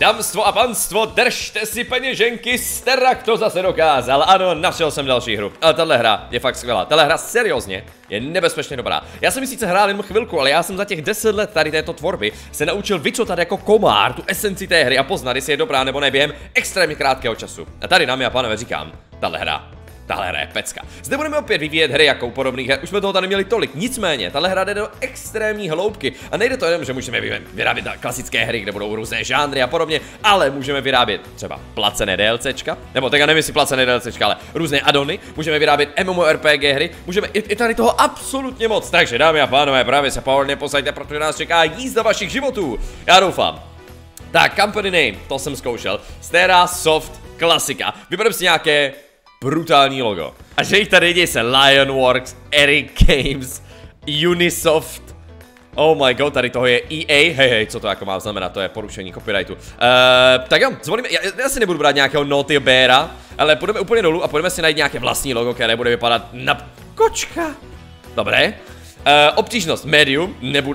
Dámstvo a panstvo, držte si peněženky, Sterak to zase dokázal. Ano, našel jsem další hru. Ale tahle hra je fakt skvělá. Tahle hra seriózně je nebezpečně dobrá. Já jsem sice hrál jen chvilku, ale já jsem za těch 10 let tady této tvorby se naučil vycotat jako komár tu esenci té hry a poznat, jestli je dobrá nebo ne během extrémně krátkého času. A tady, dámy a pánové, říkám, tahle hra je pecka. Zde budeme opět vyvíjet hry jako u podobných her, už jsme toho tady měli tolik, nicméně, tahle hra jde do extrémní hloubky a nejde to jenom, že můžeme vyrábět klasické hry, kde budou různé žánry a podobně, ale můžeme vyrábět třeba placené DLCčka, nebo tak já nevím, jestli placené DLCčka, ale různé addony, můžeme vyrábět MMORPG hry, můžeme i tady toho absolutně moc, takže dámy a pánové, právě se pohodlně posaďte, protože nás čeká jízda vašich životů, já doufám. Tak, company name, to jsem zkoušel, Stera Soft klasika, vybereme si nějaké brutální logo. A že jich tady dějí se Lionworks, Eric Games, Unisoft. Oh my god, tady toho je EA. Hej, co to jako má znamenat, to je porušení copyrightu. Tak jo, zvolíme, já si nebudu brát nějakého Naughty Beara, ale půjdeme úplně dolů a půjdeme si najít nějaké vlastní logo, které bude vypadat na kočka. Dobré. Obtížnost medium,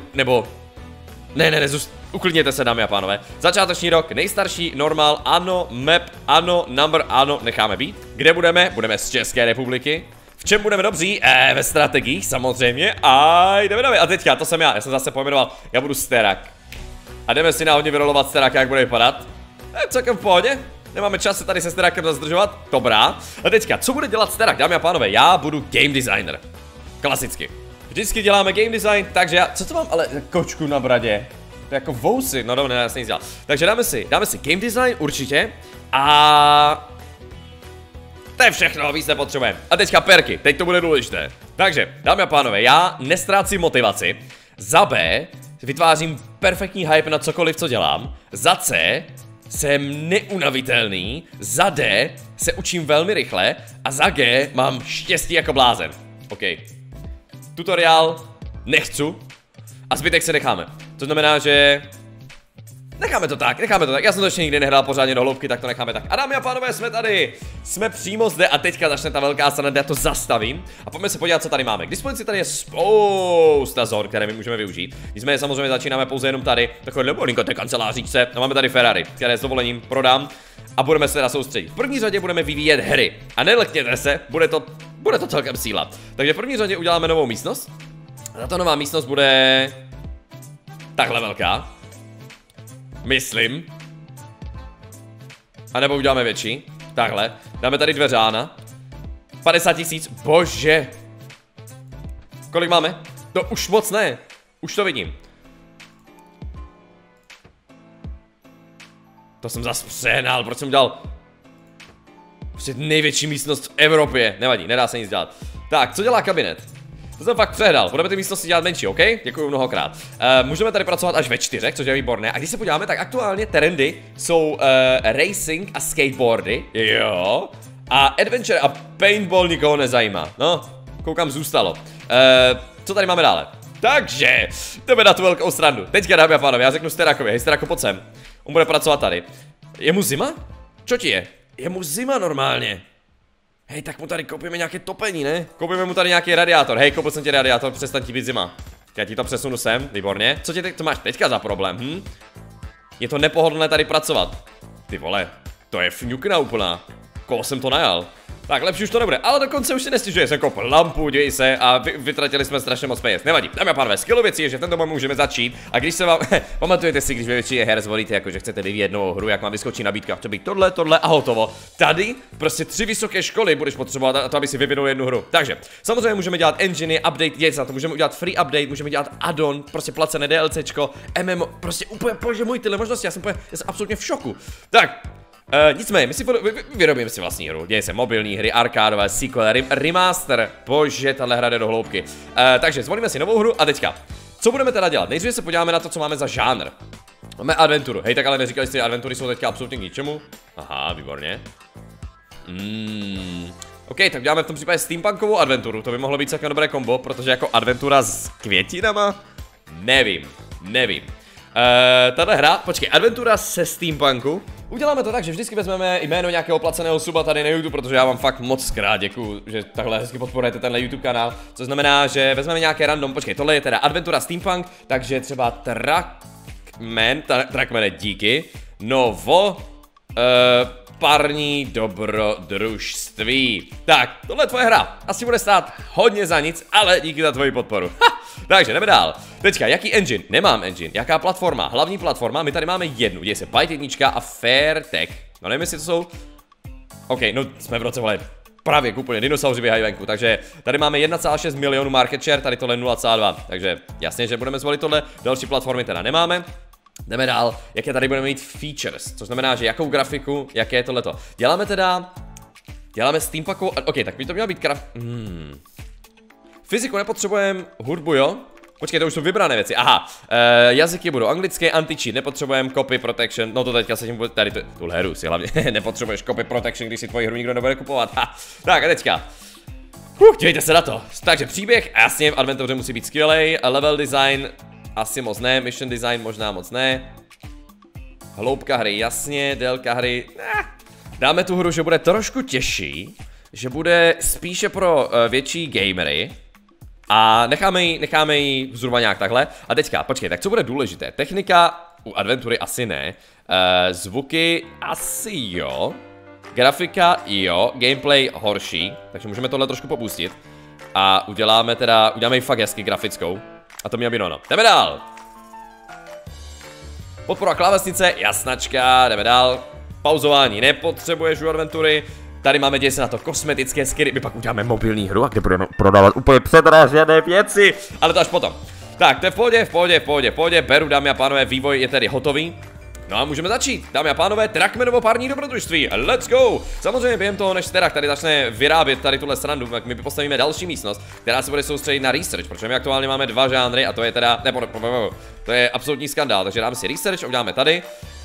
ne, uklidněte se, dámy a pánové. Začáteční rok, nejstarší, normál, ano, map, ano, number, ano, necháme být. Kde budeme? Budeme z České republiky. V čem budeme dobří? Ve strategiích, samozřejmě. A jdeme. A teďka, to jsem já jsem zase pojmenoval, já budu Sterak. A jdeme si náhodně vyrolovat Steraka, jak bude vypadat. Celkem v pohodě. Nemáme čas se tady se Sterakem zazdržovat. Dobrá. A teďka, co bude dělat Sterak, dámy a pánové? Já budu game designer. Klasicky. Vždycky děláme game design, takže já, co to mám ale kočku na bradě? To je jako vousy, no dobře, já jsem nic dělal. Takže dáme si game design určitě a to je všechno, víc nepotřebujeme. A teďka perky, teď to bude důležité. Takže, dámy a pánové, já nestrácím motivaci. Za B vytvářím perfektní hype na cokoliv, co dělám. Za C jsem neunavitelný. Za D se učím velmi rychle. A za G mám štěstí jako blázen. OK. Tutoriál nechci a zbytek se necháme. To znamená, že necháme to tak. Já jsem to ještě nikdy nehrál pořádně do hloubky, tak to necháme tak. A dámy a pánové, jsme tady. Jsme přímo zde a teďka začne ta velká sranda, já to zastavím. A pojďme se podívat, co tady máme. K dispozici tady je spousta zón, které my můžeme využít. Nicméně samozřejmě začínáme pouze jenom tady. Takové malinko té kanceláříčce. A máme tady Ferrari, které s dovolením prodám. A budeme se teda soustředit. V první řadě budeme vyvíjet hry. A nelekněte se, bude to celkem síla. Takže v první řadě uděláme novou místnost. A tato nová místnost bude takhle velká. Myslím. A nebo uděláme větší. Takhle. Dáme tady dveřána. 50 000. Bože. Kolik máme? To už moc ne. Už to vidím. To jsem zase přehnal. Proč jsem udělal prostě největší místnost v Evropě. Nevadí, nedá se nic dělat. Tak, co dělá kabinet? To jsem fakt přehnal, budeme ty místnosti dělat menší, OK? Děkuju mnohokrát. Můžeme tady pracovat až ve 4, což je výborné. A když se podíváme, tak aktuálně trendy jsou racing a skateboardy, jo. A adventure a paintball nikoho nezajímá. No, koukám, zůstalo. Co tady máme dále? Takže, jdeme na tu velkou srandu. Teďka, dámy a pánové, já řeknu Sterakovi, hej Sterako, pojď sem. On bude pracovat tady. Je mu zima? Co ti je? Je mu zima normálně. Hej, tak mu tady koupíme nějaké topení, ne? Koupíme mu tady nějaký radiátor. Hej, koupil jsem ti radiátor, přestaň ti být zima. Já ti to přesunu sem, výborně. Co máš teďka za problém, Je to nepohodlné tady pracovat. Ty vole, to je fňukna úplná. Koho jsem to najal? Tak lepší už to nebude, ale dokonce už si nestěžuje, jsem koupil lampu, děj se a vytratili jsme strašně moc peněz. Nevadí, dámy a pánové, skvělou věcí je, že v tento moment můžeme začít. A když se vám, pamatujete si, když ve většině her zvolíte, jako že chcete vyvíjet novou hru, jak vám vyskočí nabídka, chce být tohle a hotovo. Tady prostě 3 vysoké školy budeš potřebovat na to, aby si vyvinul jednu hru. Takže samozřejmě můžeme dělat engine, update, děj se na to, můžeme udělat free update, můžeme dělat add-on, prostě placené DLCčko, MMO, prostě úplně, bože můj, tyhle možnosti, já jsem absolutně v šoku. Tak. Nicméně, my si vyrobíme si vlastní hru. Děje se mobilní hry, arkádové, sequel, remaster. Bože, tahle hra jde do hloubky. Takže zvolíme si novou hru a teďka. Co budeme teda dělat? Nejdříve se podíváme na to, co máme za žánr. Máme adventuru. Hej, tak ale neříkali jste, že adventury jsou teďka absolutně k ničemu. Aha, výborně. OK, tak děláme v tom případě steampunkovou adventuru. To by mohlo být celkem dobré kombo, protože jako adventura s květinama? Nevím. Tato hra, počkej, adventura se steampunku. Uděláme to tak, že vždycky vezmeme jméno nějakého placeného suba tady na YouTube, protože já vám fakt moc krát děkuju, že takhle hezky podporujete tenhle YouTube kanál. Co znamená, že vezmeme nějaké random, počkej, tohle je teda adventura steampunk, takže třeba Trackman je díky. Parní dobrodružství. Tak, tohle tvoje hra. Asi bude stát hodně za nic, ale díky za tvoji podporu. Takže jdeme dál. Teďka, jaký engine? Nemám engine. Jaká platforma? Hlavní platforma, my tady máme jednu. Děje se Byte 1 a Fairtech. No nevím, jestli to jsou... OK, no jsme v roce, vole, právě úplně dinosauři běhají venku, takže tady máme 1,6 milionu market share, tady tohle 0,2, takže jasně, že budeme zvolit tohle, další platformy teda nemáme. Jdeme dál, jaké tady budeme mít features, což znamená, že jakou grafiku, jaké je tohleto. Děláme steampunkovou, OK, tak by to měla být fyziku nepotřebujeme, hudbu jo? Počkej, to už jsou vybrané věci, aha, jazyky budou anglické, anti-cheat, nepotřebujeme copy protection, no to teďka se tím bude, tady tuhle hru si hlavně, nepotřebuješ copy protection, když si tvoji hru nikdo nebude kupovat, ha. Tak a teďka, dívejte se na to, takže příběh, jasně, v Adventuře musí být skvělej, level design, asi moc ne, mission design možná moc ne, hloubka hry, jasně, délka hry, dáme tu hru, že bude trošku těžší, že bude spíše pro větší gamery, a necháme ji zhruba nějak takhle. A teďka, počkej, tak co bude důležité? Technika u Adventury asi ne. Zvuky asi jo. Grafika jo. Gameplay horší. Takže můžeme tohle trošku popustit. A uděláme ji fakt hezky grafickou. A to mělo být ono. Jdeme dál. Podpora klávesnice, jasnačka, jdeme dál. Pauzování nepotřebuješ u Adventury. Tady máme, děje se na to, kosmetické skiry, my pak uděláme mobilní hru, a kde budeme prodávat úplně předražené věci, ale to až potom. Tak, to je v pohodě, beru, dámy a pánové, vývoj je tedy hotový. No a můžeme začít, dámy a pánové, Trackmanovo parní dobrodružství, let's go! Samozřejmě během toho, než Terak tady začne vyrábět tady tuhle srandu, tak my postavíme další místnost, která se bude soustředit na research, protože my aktuálně máme dva žánry a to je teda, to je absolutní skandál, takže dáme si research, uděláme tady.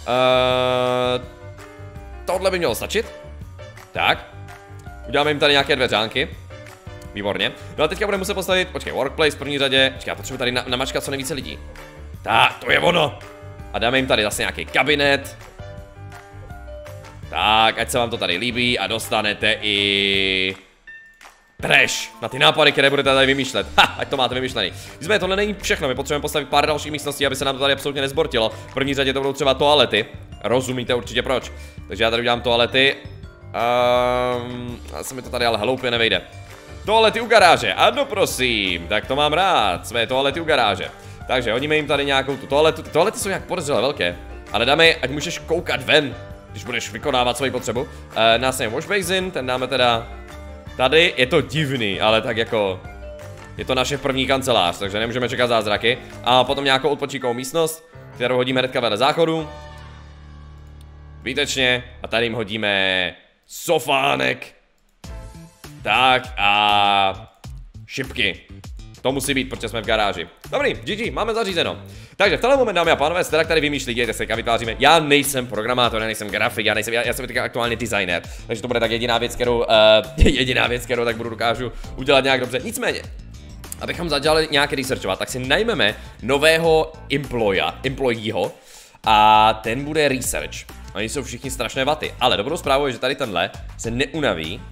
Tohle by mělo stačit. Tak, uděláme jim tady nějaké dveřánky. Výborně. No a teďka budeme muset postavit, počkej, workplace v první řadě. Počkej, já potřebuji tady namačkat co nejvíce lidí. Tak, to je ono. A dáme jim tady zase nějaký kabinet. Tak, ať se vám to tady líbí a dostanete i... trash na ty nápady, které budete tady vymýšlet. Ha, ať to máte vymýšlený. Nicméně tohle není všechno, my potřebujeme postavit pár dalších místností, aby se nám to tady absolutně nezbortilo. V první řadě to budou třeba toalety. Rozumíte určitě proč. Takže já tady udělám toalety. Se mi to tady ale hloupě nevejde. Toalety u garáže, ano prosím, tak to mám rád, své toalety u garáže. Takže hodíme jim tady nějakou tu toaletu, ty toalety jsou nějak podezřele velké. Ale dáme, ať můžeš koukat ven, když budeš vykonávat svoji potřebu. Následně wash basin, ten dáme teda tady, je to divný, ale tak jako... Je to naše první kancelář, takže nemůžeme čekat zázraky. A potom nějakou odpočinkovou místnost, kterou hodíme hnedka vedle záchodu. Výtečně, a tady jim hodíme... sofánek. Tak a šipky. To musí být, protože jsme v garáži. Dobrý, GG, máme zařízeno. Takže v tenhle moment, dámy a pánové, Sterak tady vymýšlí, dějte se, jak vytváříme. Já nejsem programátor, já nejsem grafik, já jsem teďka aktuálně designer. Takže to bude tak jediná věc, kterou tak dokážu udělat nějak dobře. Nicméně, abychom začali nějak researchovat, tak si najmeme nového employeeho a ten bude research. Oni jsou všichni strašné vaty, ale dobrou zprávou je, že tady tenhle se neunaví.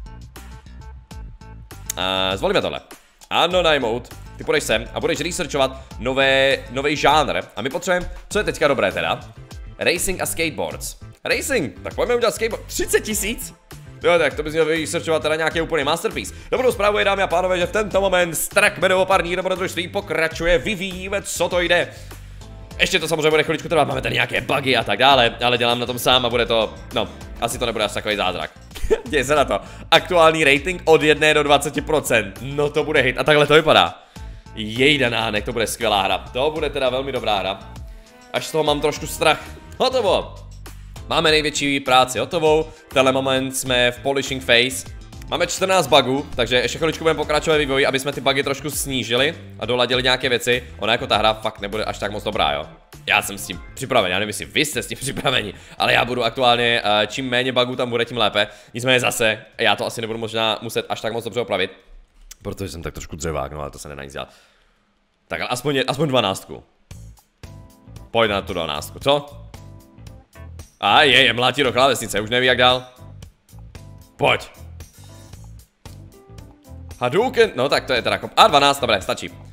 Zvolíme tohle. Ano, najmout. Ty půjdeš sem a budeš researchovat nový žánr. A my potřebujeme, co je teďka dobré teda? Racing a skateboards. Racing, tak pojďme udělat skateboard. 30 000? Jo, tak to bys měl researchovat teda nějaký úplný masterpiece. Dobrou zprávu je, dámy a pánové, že v tento moment Trackmanovo parní dobrodružství pokračuje, vyvíjíme, co to jde. Ještě to samozřejmě bude chviličku trvat, máme tady nějaké bugy a tak dále, ale dělám na tom sám a bude to, no, asi to nebude až takový zázrak. Děj se na to. Aktuální rating od 1 do 20%, no to bude hit a takhle to vypadá. Jejdanánek, to bude skvělá hra, to bude teda velmi dobrá hra. Až z toho mám trošku strach. Hotovo. Máme největší práci hotovou, v tenhle moment jsme v polishing phase. Máme 14 bugů, takže ještě chviličku budeme pokračovat vývoji, aby jsme ty bugy trošku snížili a doladili nějaké věci. Ona jako ta hra fakt nebude až tak moc dobrá, jo. Já jsem s tím připraven, já nevím, jestli vy jste s tím připraveni, ale já budu aktuálně, čím méně bugů tam bude, tím lépe. Nicméně zase, já to asi nebudu možná muset až tak moc dobře opravit, protože jsem tak trošku dřevák, no ale to se nedá nic dělat. Tak ale aspoň 12. Pojď na tu 12, co? A je mlátí do klávesnice, už neví jak dál. Pojď. Hadouken, no tak to je teda A12, dobré, stačí.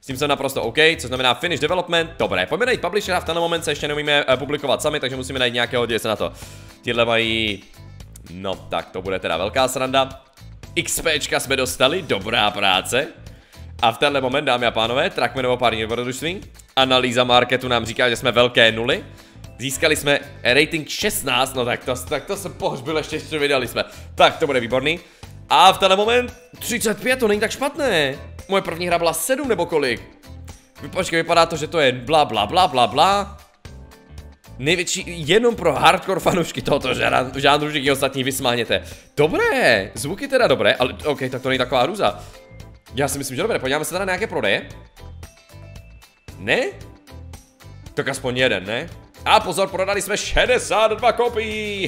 S tím jsem naprosto OK, co znamená finish development, dobré, pojďme najít publishera, v tenhle moment se ještě neumíme publikovat sami, takže musíme najít nějakého, děje se na to. Tihle mají, no tak to bude teda velká sranda. XPčka jsme dostali, dobrá práce. A v tenhle moment, dámy a pánové, Trackmanovo pární dobrodružství. Analýza marketu nám říká, že jsme velké nuly. Získali jsme rating 16, no tak to se pohřbil, ještě vydali jsme. Tak to bude výborný. A v tenhle moment 35, to není tak špatné. Moje první hra byla 7 nebo kolik. Počkej, vypadá to, že to je bla bla bla bla bla. Největší, jenom pro hardcore fanoušky tohoto žánru, všichni ostatní vysmáněte. Dobré, zvuky teda dobré, ale OK, tak to není taková hrůza. Já si myslím, že dobré, podíváme se teda na nějaké prodeje. Ne? Tak aspoň jeden, ne? A pozor, prodali jsme 62 kopií.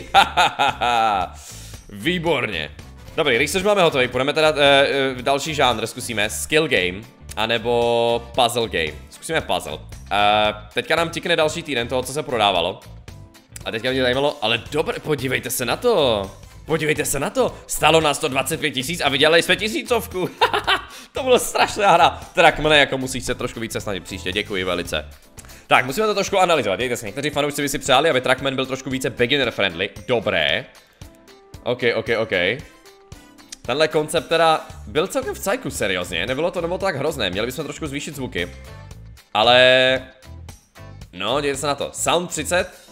Výborně. Dobrý, když máme hotový, půjdeme teda další žánr, zkusíme skill game, anebo puzzle game. Zkusíme puzzle. Teďka nám tikne další týden toho, co se prodávalo. A teďka mě zajímalo, ale dobré, podívejte se na to. Podívejte se na to, stálo nás to 25 000 a vydělali jsme 1000. To bylo strašná hra. Trackmane, jako musíš se trošku více snažit příště, děkuji velice. Tak, musíme to trošku analyzovat, dějte se, někteří fanoušci by si přáli, aby Trackman byl trošku více beginner friendly. Dobré. OK. Tenhle koncept teda byl celkem v cajku, seriózně, nebylo to tak hrozné, měli bychom trošku zvýšit zvuky. Ale... no, dějte se na to, sound 30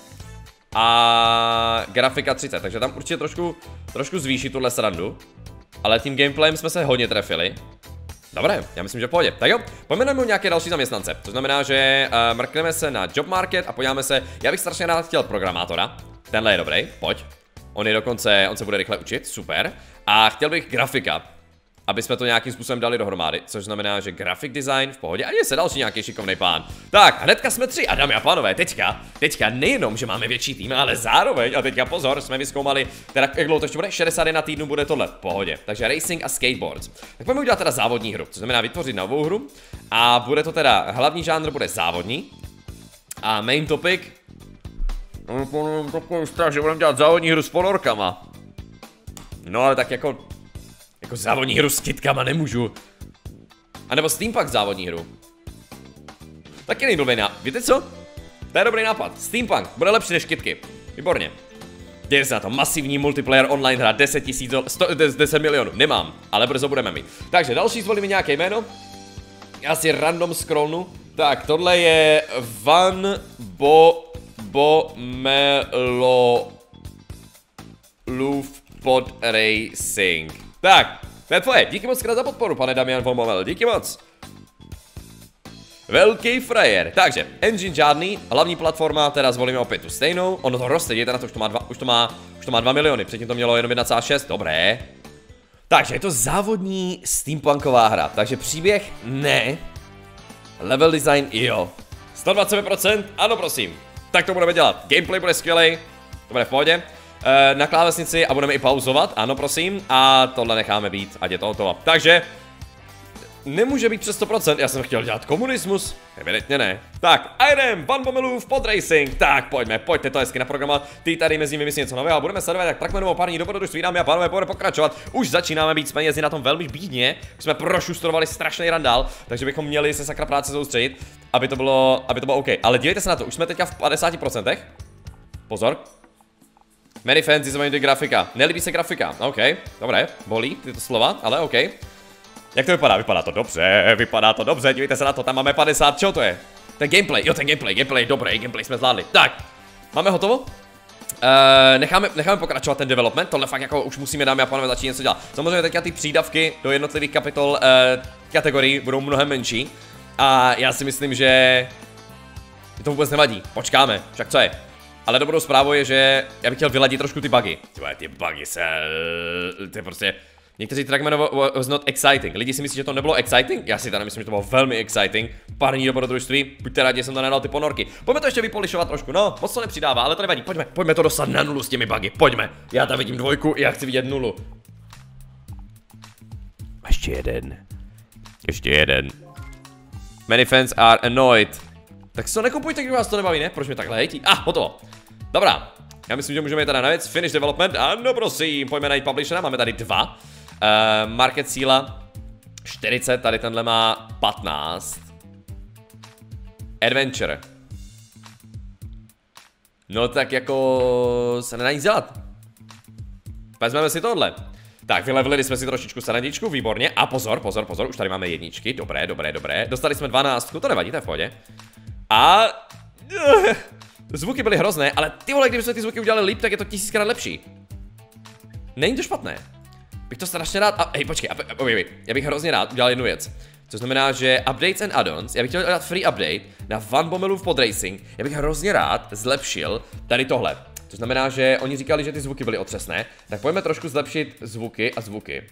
a grafika 30, takže tam určitě trošku zvýšit tuhle srandu. Ale tím gameplayem jsme se hodně trefili. Dobré, já myslím, že v pohodě. Tak jo, pojmenujeme nějaké další zaměstnance. To znamená, že mrkneme se na job market a podíváme se. Já bych strašně rád chtěl programátora. Tenhle je dobrý, pojď. On se bude rychle učit, super. A chtěl bych grafika, aby jsme to nějakým způsobem dali dohromady, což znamená, že graphic design v pohodě a je se další nějaký šikovný plán. Tak, hnedka jsme 3 a dámy a pánové, teďka nejenom, že máme větší tým, ale zároveň, a teďka pozor, jsme vyzkoumali, teda jak dlouho to ještě bude, 61 týdnů bude tohle, v pohodě. Takže racing a skateboards. Tak pojďme udělat teda závodní hru, což znamená vytvořit novou hru a bude to teda, hlavní žánr bude závodní a main topic, takový strach, že budeme dělat závodní hru s ponorkama. No ale tak jako závodní hru s kytkama nemůžu. A nebo steampunk závodní hru. Taky nejblbý nápad. Víte co? To je dobrý nápad. Steampunk bude lepší než kytky. Výborně. Dějte se na to. Masivní multiplayer online hra 10 milionů. Nemám, ale brzo budeme mít. Takže další zvolíme nějaké jméno. Já si random scrollnu. Tak, tohle je Van Bommelo Loof Pod Racing. Tak, to je tvoje. Díky moc krát za podporu, pane Damian von Bommel. Díky moc. Velký frajer. Takže, engine žádný, hlavní platforma, teda zvolíme opět tu stejnou. Ono to roste, dějte na to, už to má 2 miliony, předtím to mělo jenom 1,6, dobré. Takže je to závodní steampunková hra, takže příběh ne. Level design jo. 120%, ano prosím. Tak to budeme dělat, gameplay bude skvělej, to bude v pohodě. Na klávesnici a budeme i pauzovat, ano prosím, a tohle necháme být, ať je to hotovo. Takže, nemůže být přes 100%, já jsem chtěl dělat komunismus, evidentně ne. Tak, Irem, Van Bommelův pod racing, tak pojďte to hezky naprogramovat, ty tady mezi nimi něco nového, budeme sledovat, jak Trackmanovo pární dobrodružství, dámy a pánové, bude pokračovat, už začínáme být s penězi na tom velmi bídně, už jsme prošustrovali strašný randál, takže bychom měli se sakra práce soustředit, aby to bylo OK, ale dívejte se na to, už jsme teďka v 50%, pozor. Many fans disappointed grafika. Nelíbí se grafika. OK, dobré, bolí tyto slova, ale OK. Jak to vypadá? Vypadá to dobře, dívejte se na to, tam máme 50, čeho to je? Ten gameplay, jo ten gameplay, dobrý, gameplay jsme zvládli. Tak, máme hotovo? Necháme pokračovat ten development, tohle fakt jako už musíme, dámy a pánové, začít něco dělat. Samozřejmě teďka ty přídavky do jednotlivých kapitol kategorií budou mnohem menší. A já si myslím, že to vůbec nevadí, počkáme, však co je? Ale dobrou zprávou je, že já bych chtěl vyladit trošku ty bugy. Ty bugy to je prostě... Někteří Trackman was not exciting. Lidi si myslí, že to nebylo exciting? Já si teda myslím, že to bylo velmi exciting. Pární dobrodružství, buďte rádi, že jsem tam nedal ty ponorky. Pojďme to ještě vypolišovat trošku, no, moc to nepřidává, ale to nevadí, pojďme to dostat na 0 s těmi bugy, pojďme. Já tam vidím 2, já chci vidět 0. Ještě jeden. Many fans are annoyed. Tak si to nekupujte, když vás to nebaví, ne? Proč mě takhle hejtí? Hotovo. Dobrá. Já myslím, že můžeme jít teda na věc. Finish development. Ano, prosím. Pojďme najít publishera. Máme tady 2. Market síla 40. Tady tenhle má 15. Adventure. No tak jako se nedá nic dělat. Vezmeme si tohle. Tak, vylevelili jsme si trošičku srandičku, výborně. A pozor, pozor, pozor, už tady máme jedničky. Dobré, dobré, dobré. Dostali jsme 12, to nevadí, to je v pohodě. A... zvuky byly hrozné, ale ty vole, kdyby jsme ty zvuky udělali líp, tak je to 1000krát lepší. Není to špatné. Bych to strašně rád... hej, počkej, já bych hrozně rád udělal jednu věc. To znamená, že updates and add-ons, já bych chtěl dát free update na Van Bommelův podracing, já bych hrozně rád zlepšil tady tohle. To znamená, že oni říkali, že ty zvuky byly otřesné, tak pojďme trošku zlepšit zvuky a zvuky.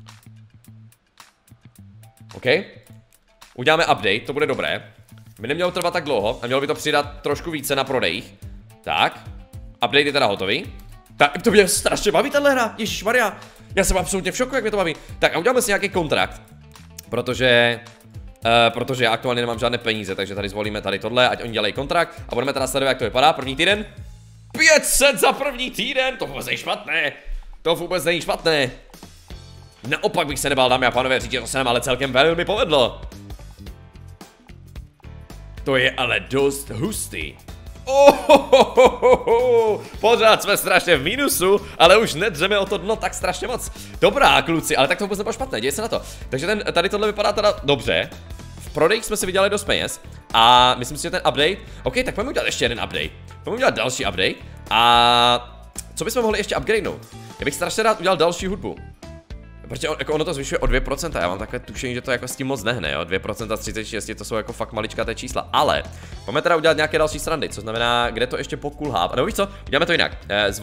OK? Uděláme update, to bude dobré. By nemělo trvat tak dlouho a mělo by to přidat trošku více na prodejích. Tak, update je teda hotový. Tak, to mě strašně baví tahle hra, ježišmarja. Já jsem absolutně v šoku, jak mě to baví. Tak a uděláme si nějaký kontrakt. Protože já aktuálně nemám žádné peníze, takže tady zvolíme tady tohle, ať oni dělají kontrakt a budeme teda sledovat, jak to vypadá. První týden. 500 za první týden, to vůbec není špatné. To vůbec není špatné. Naopak bych se nebál, dámy a pánové, říct, že to se nám ale celkem velmi povedlo. To je ale dost hustý. Pořád jsme strašně v mínusu, ale už nedřeme o to dno tak strašně moc. Dobrá, kluci, ale tak to vůbec nebylo špatné, děje se na to. Takže tady tohle vypadá teda dobře. V prodejích jsme si vydělali dost peněz. A myslím si, že ten update, OK, tak pojďme udělat ještě jeden update. Pojďme udělat další update. A co bychom mohli ještě upgradenout? Já bych strašně rád udělal další hudbu. Protože ono to zvyšuje o 2%, já mám takové tušení, že to jako s tím moc nehne, jo, 2% z 36, to jsou jako fakt maličkaté čísla, ale pojďme teda udělat nějaké další srandy, co znamená, kde to ještě pokulhá, nebo víš co, uděláme to jinak,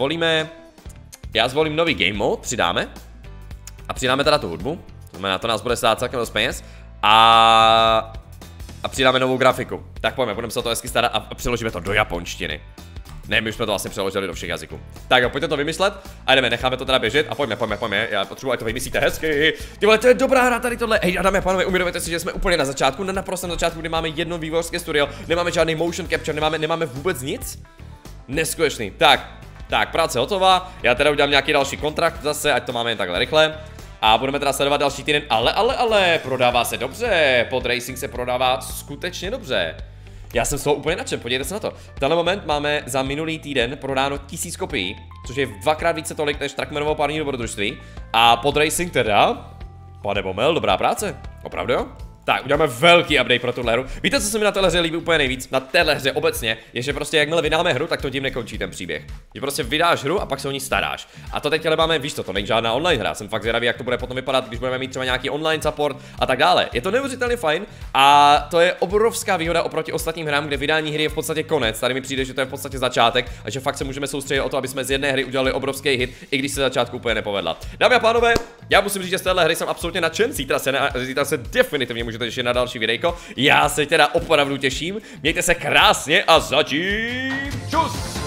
já zvolím nový game mode, přidáme, a přidáme teda tu hudbu, to znamená, to nás bude stát celkem dost peněz, a přidáme novou grafiku, tak budeme se o to hezky starat a přeložíme to do japonštiny. Ne, my už jsme to vlastně přeložili do všech jazyků. Tak jo, pojďte to vymyslet a jdeme, necháme to teda běžet a pojďme. Já potřebuji, ať to vymyslíte hezky. Ty vole, to je dobrá hra tady tohle. Hej, dámy a pánové, uvědomujete si, že jsme úplně na začátku, na naprostém začátku, kdy máme jedno vývojářské studio, nemáme žádný motion capture, nemáme vůbec nic. Neskutečný. Tak, práce hotová. Já teda udělám nějaký další kontrakt zase, ať to máme jen takhle rychle. A budeme teda sledovat další týden, ale prodává se dobře. Podracing se prodává skutečně dobře. Já jsem z toho úplně nadšen, podívejte se na to. V tenhle moment máme za minulý týden prodáno 1000 kopií, což je dvakrát více tolik než Trackmanovo pární dobrodružství. A Podracing teda, pane Bommel, dobrá práce, opravdu jo? Tak, uděláme velký update pro tuhle hru. Víte, co se mi na téhle hře líbí úplně nejvíc? Na téhle hře obecně je, že prostě jakmile vydáme hru, tak to tím nekončí ten příběh. Že prostě vydáš hru a pak se o ní staráš. A to teď ale máme, víš to není žádná online hra. Jsem fakt zvědavý, jak to bude potom vypadat, když budeme mít třeba nějaký online support a tak dále. Je to neuvěřitelně fajn a to je obrovská výhoda oproti ostatním hrám, kde vydání hry je v podstatě konec. Tady mi přijde, že to je v podstatě začátek a že fakt se můžeme soustředit o to, aby jsme z jedné hry udělali obrovský hit, i když se začátku úplně nepovedla. Dámy a pánové, já musím říct, že z téhle hry jsem absolutně nadšen. Zítra se definitivně můžete těšit na další videjko. Já se teda opravdu těším. Mějte se krásně a zatím čus!